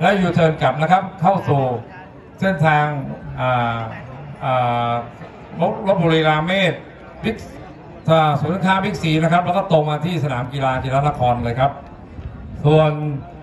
แล้วยูเทิร์นกลับนะครับเข้าสู่เส้นทางลพบุรีราเมศบิ๊กศูนย์การค้าบิ๊กซีนะครับแล้วก็ตรงมาที่สนามกีฬาจิรนครเลยครับส่วน